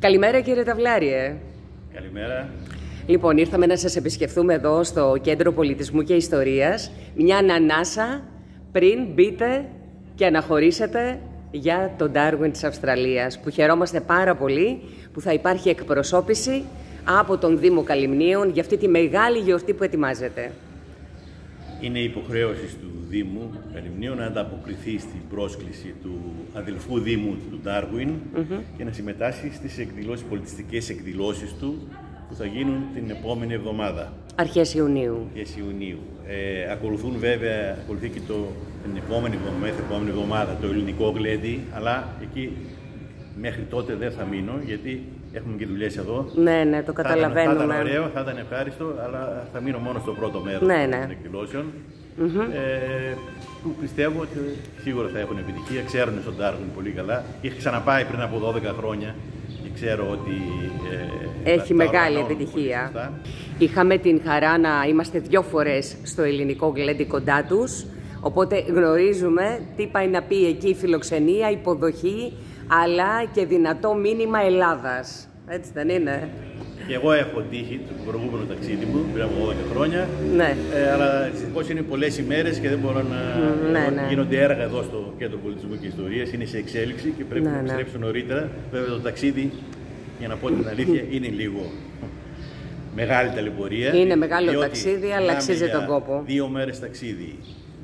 Καλημέρα κύριε Ταυλάριε. Καλημέρα. Λοιπόν, ήρθαμε να σας επισκεφθούμε εδώ στο Κέντρο Πολιτισμού και Ιστορίας. Μια ανάσα πριν μπείτε και αναχωρήσετε για τον Darwin της Αυστραλίας, που χαιρόμαστε πάρα πολύ που θα υπάρχει εκπροσώπηση από τον Δήμο Καλυμνίων για αυτή τη μεγάλη γιορτή που ετοιμάζεται. Είναι υποχρέωση του Δήμου Καλυμνίων να ανταποκριθεί στην πρόσκληση του αδελφού Δήμου του Darwin και να συμμετάσχει στις πολιτιστικές εκδηλώσεις του που θα γίνουν την επόμενη εβδομάδα. Αρχές Ιουνίου. Ακολουθεί και την επόμενη εβδομάδα το ελληνικό γλέντι, αλλά εκεί μέχρι τότε δεν θα μείνω, γιατί έχουμε και δουλειές εδώ. Ναι, το καταλαβαίνουμε. Θα ήταν ωραίο, θα ήταν ευχάριστο, αλλά θα μείνω μόνο στο πρώτο μέρος των εκδηλώσεων. Που πιστεύω ότι σίγουρα θα έχουν επιτυχία. Ξέρουν στον Darwin πολύ καλά. Είχα ξαναπάει πριν από 12 χρόνια και ξέρω ότι έχει μεγάλη επιτυχία. Είχαμε την χαρά να είμαστε 2 φορές στο ελληνικό γλέντι κοντά τους, οπότε γνωρίζουμε τι πάει να πει εκεί η φιλοξενία, υποδοχή, αλλά και δυνατό μήνυμα Ελλάδας. Έτσι δεν είναι? Και εγώ έχω τύχει το προηγούμενο ταξίδι μου πριν από 12 χρόνια. Ναι. Αλλά δυστυχώς είναι πολλές ημέρες και δεν μπορώ να γίνονται έργα εδώ στο Κέντρο Πολιτισμού και Ιστορίας. Είναι σε εξέλιξη και πρέπει να επιστρέψω νωρίτερα. Βέβαια το ταξίδι, για να πω την αλήθεια, είναι λίγο μεγάλη ταλαιπωρία. Είναι μεγάλο ταξίδι, αλλά αξίζει τον κόπο. 2 μέρες ταξίδι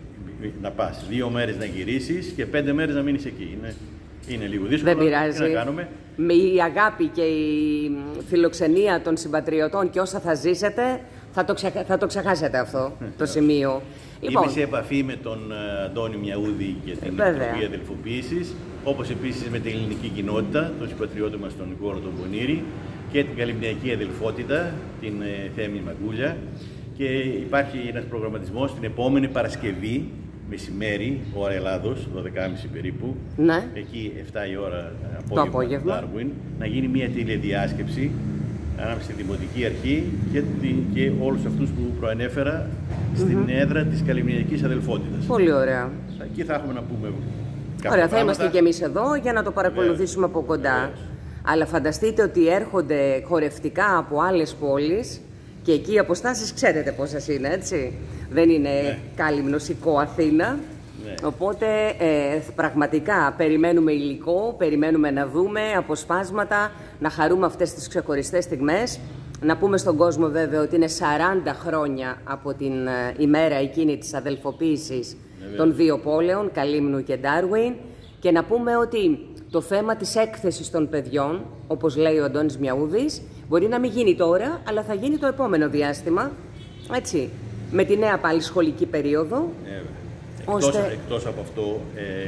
να πας, 2 μέρες να γυρίσεις και 5 μέρες να μείνεις εκεί. Είναι λίγο δύσκολο. Δεν πειράζει. Τι να κάνουμε. Με η αγάπη και η φιλοξενία των συμπατριωτών και όσα θα ζήσετε, θα το ξεχάσετε αυτό το σημείο. Είμαι σε επαφή με τον Αντώνη Μιαούδη και την Επιτροπή Αδελφοποίησης, όπως επίσης με την ελληνική κοινότητα, τον συμπατριώτη μας τον Νικόλο τον Πονήρη και την Καλυμνιακή Αδελφότητα, την Θέμη Μαγκούλια. Και υπάρχει ένας προγραμματισμός την επόμενη Παρασκευή, μεσημέρι, ώρα Ελλάδος, 12.30 περίπου, εκεί 7 η ώρα απόγευμα, Darwin, να γίνει μια τηλεδιάσκεψη ανάμεσα στη Δημοτική Αρχή και όλους αυτούς που προανέφερα στην έδρα της Καλυμνιακής Αδελφότητας. Πολύ ωραία. Εκεί θα έχουμε να πούμε κάποια πράγματα. Θα είμαστε και εμείς εδώ για να το παρακολουθήσουμε από κοντά. Αλλά φανταστείτε ότι έρχονται χορευτικά από άλλες πόλεις και εκεί οι αποστάσεις ξέρετε πόσες είναι, έτσι. Δεν είναι Κάλυμνος, Ικό, Αθήνα. Οπότε πραγματικά περιμένουμε υλικό, περιμένουμε να δούμε αποσπάσματα, να χαρούμε αυτές τις ξεχωριστές στιγμές. Να πούμε στον κόσμο βέβαια ότι είναι 40 χρόνια από την ημέρα εκείνη της αδελφοποίησης των 2 πόλεων, Καλύμνου και Darwin. Και να πούμε ότι το θέμα της έκθεσης των παιδιών, όπως λέει ο Αντώνης Μιαούδης, μπορεί να μην γίνει τώρα, αλλά θα γίνει το επόμενο διάστημα, έτσι, με τη νέα πάλι σχολική περίοδο. Εκτός από αυτό,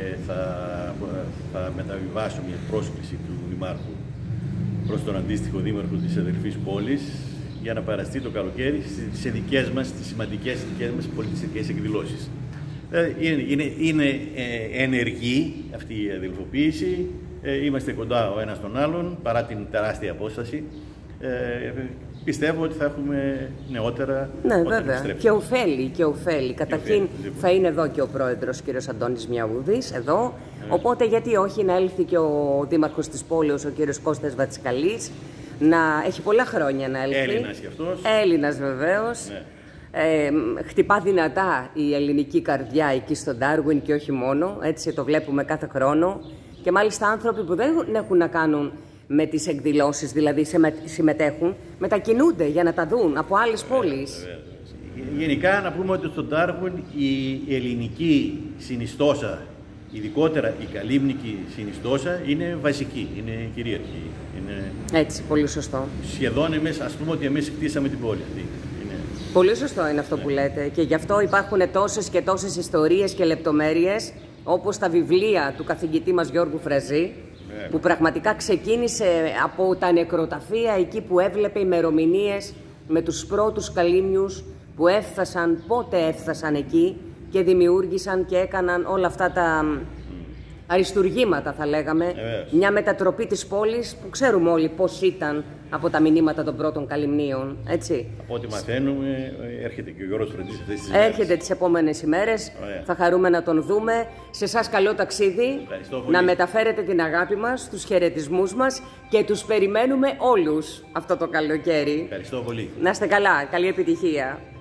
θα μεταβιβάσω μια πρόσκληση του Δημάρχου προς τον αντίστοιχο δήμαρχο της αδελφής πόλης για να παραστεί το καλοκαίρι σε δικές μας, τις σημαντικές δικές μας πολιτιστικές εκδηλώσεις. Είναι ενεργή αυτή η αδελφοποίηση, είμαστε κοντά ο ένας τον άλλον παρά την τεράστια απόσταση. Πιστεύω ότι θα έχουμε νεότερα. Ναι, βέβαια. Και ωφέλη. Καταρχήν θα είναι εδώ και ο πρόεδρος, κύριος Αντώνης Μιαούδης, εδώ. Οπότε γιατί όχι να έλθει και ο δήμαρχος της πόλης, ο κύριος Κώστας Βατσικαλής, να έχει πολλά χρόνια να έλθει. Έλληνας κι αυτός. Έλληνας βεβαίως. Χτυπά δυνατά η ελληνική καρδιά εκεί στον Darwin και όχι μόνο. Έτσι το βλέπουμε κάθε χρόνο. Και μάλιστα άνθρωποι που δεν έχουν να κάνουν με τις εκδηλώσεις, δηλαδή συμμετέχουν, μετακινούνται για να τα δουν από άλλες πόλεις. Γενικά να πούμε ότι στον Darwin η ελληνική συνιστόσα, ειδικότερα η καλύμνικη συνιστόσα, είναι βασική, είναι κυρίαρχη. Έτσι, πολύ σωστό. Σχεδόν ας πούμε ότι εμείς χτίσαμε την πόλη αυτή. Πολύ σωστό είναι αυτό που λέτε και γι' αυτό υπάρχουν τόσες και τόσες ιστορίες και λεπτομέρειες, όπως τα βιβλία του καθηγητή μας Γιώργου Φραζή, που πραγματικά ξεκίνησε από τα νεκροταφεία, εκεί που έβλεπε ημερομηνίες με τους πρώτους καλύμνιους που έφτασαν, πότε έφτασαν εκεί και δημιούργησαν και έκαναν όλα αυτά αριστουργήματα θα λέγαμε, μια μετατροπή της πόλης που ξέρουμε όλοι πώς ήταν από τα μηνύματα των πρώτων καλυμνίων, έτσι. Από ό,τι μαθαίνουμε, έρχεται και ο Γιώργος Φροντής αυτές τις ημέρες. Έρχεται τις επόμενες ημέρες, θα χαρούμε να τον δούμε. Σε εσάς καλό ταξίδι, να μεταφέρετε την αγάπη μας, τους χαιρετισμούς μας και τους περιμένουμε όλους αυτό το καλοκαίρι. Ευχαριστώ πολύ. Να είστε καλά, καλή επιτυχία.